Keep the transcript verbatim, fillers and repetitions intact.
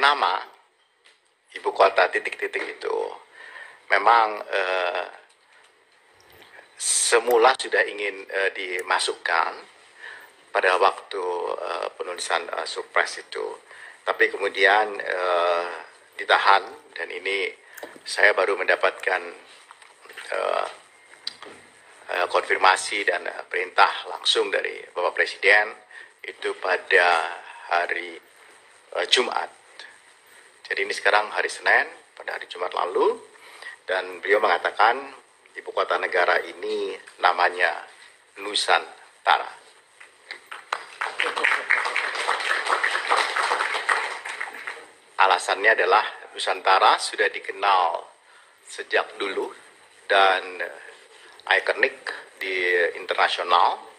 nama ibu kota titik-titik itu memang uh, semula sudah ingin uh, dimasukkan pada waktu uh, penulisan uh, surprise itu, tapi kemudian uh, ditahan, dan ini saya baru mendapatkan uh, uh, konfirmasi dan uh, perintah langsung dari Bapak Presiden itu pada hari uh, Jumat. Jadi ini sekarang hari Senin, pada hari Jumat lalu, dan beliau mengatakan ibu kota negara ini namanya Nusantara. Alasannya adalah Nusantara sudah dikenal sejak dulu dan ikonik di internasional.